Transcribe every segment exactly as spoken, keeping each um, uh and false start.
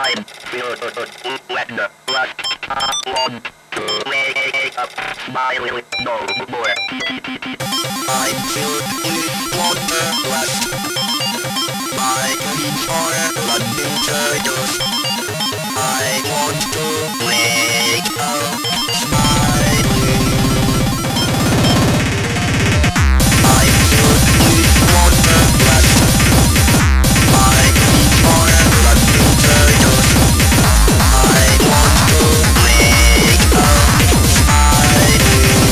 I'm filled with wanderlust. I want to wake up, smiling no more. I'm filled with wanderlust. My dreams are running circles. I want to wake up, smiling. I'm filled with wanderlust. My dreams are running circles. I want to wake up, smiling.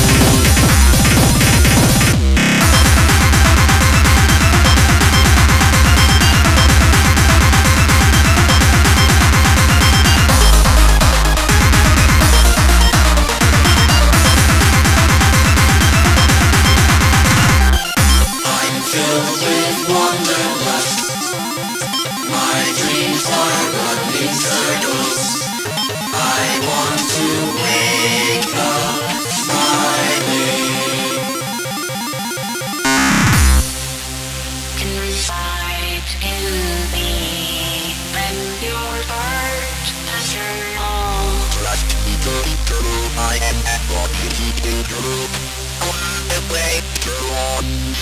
Filled with wanderlust. My dreams are running circles. I want to wake up, smiling. Inside in me, when your heart has turned on. Trust me, true, I am not walking true. On the way to on.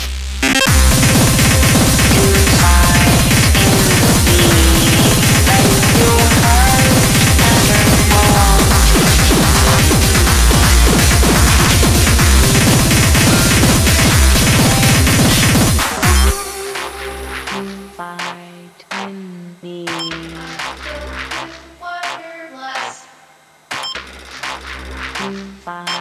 Confide in me. Wanderlust. Confide.